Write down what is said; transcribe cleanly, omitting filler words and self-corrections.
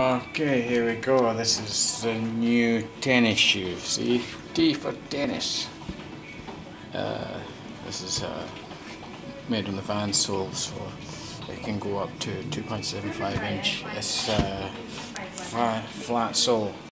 Okay, here we go. This is the new tennis shoe. See, T for tennis. This is made on the Van sole, so it can go up to 2.75 inch. It's flat sole.